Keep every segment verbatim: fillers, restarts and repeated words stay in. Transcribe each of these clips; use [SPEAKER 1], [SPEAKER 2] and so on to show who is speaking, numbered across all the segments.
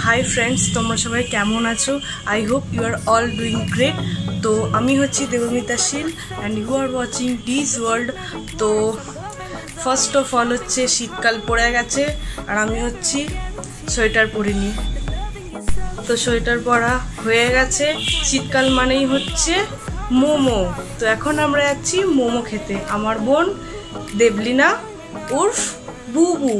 [SPEAKER 1] Hi friends, তোমরা সবাই কেমন আছো? I hope you are all doing great. তো আমি হচ্ছি Debmita Sheel and you are watching D's world. তো ফার্স্ট অফ অল হচ্ছে শীতকাল পড়ে গেছে আর আমি হচ্ছি সোয়েটার পরিনি। তো সোয়েটার পরা হয়ে গেছে। শীতকাল মানেই হচ্ছে মোমো। তো এখন আমরা যাচ্ছি মোমো খেতে, আমার বোন দেবলিনা উর্ফ বুবু।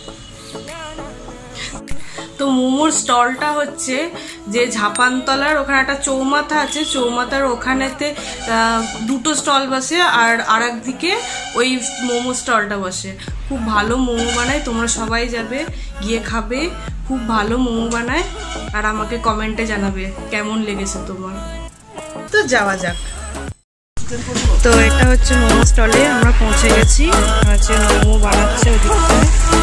[SPEAKER 1] তো মোমোর স্টলটা হচ্ছে যে ঝাপানতলার ওখানে একটা চৌমাথা আছে, চৌমাথার ওখানেতে দুটো স্টল বসে আর আর একদিকে ওই মোমো স্টলটা বসে। খুব ভালো মোমো বানায়, তোমরা সবাই যাবে, গিয়ে খাবে। খুব ভালো মোমো বানায় আর আমাকে কমেন্টে জানাবে কেমন লেগেছে তোমার। তো যাওয়া যাক। তো এটা হচ্ছে মোমো স্টলে আমরা পৌঁছে গেছি। হচ্ছে মোমো বানাচ্ছে ওদিকটায়।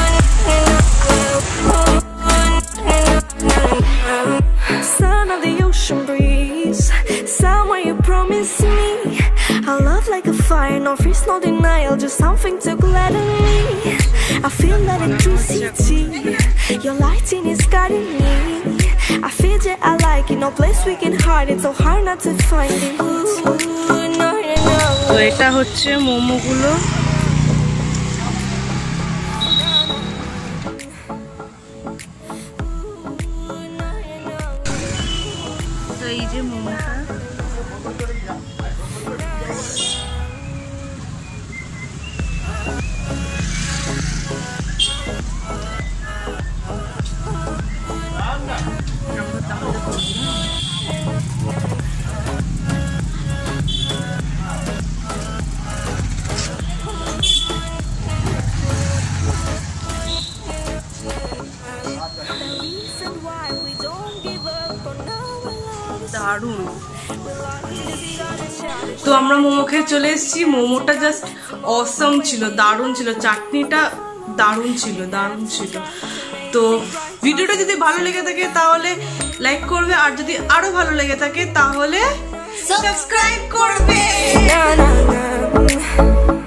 [SPEAKER 2] Son of the ocean breeze, somewhere you promised me a love like a fire, no freeze, no denial, just something to gladden me. I feel that electricity, your lighting is guiding me. I feel that I like it, no place we can hide it, so hard not to find it. Ooh, no, no.
[SPEAKER 1] তো এটা হচ্ছে মোমোগুলো। এই যে মোমোটা, দারুণ। তো আমরা মোমো খেয়ে চলে এসেছি। মোমোটা জাস্ট অসম ছিল, দারুণ ছিল। চাটনিটা দারুণ ছিল, দারুণ ছিল। তো ভিডিওটা যদি ভালো লেগে থাকে তাহলে লাইক করবে, আর যদি আরো ভালো লেগে থাকে তাহলে সাবস্ক্রাইব করবে।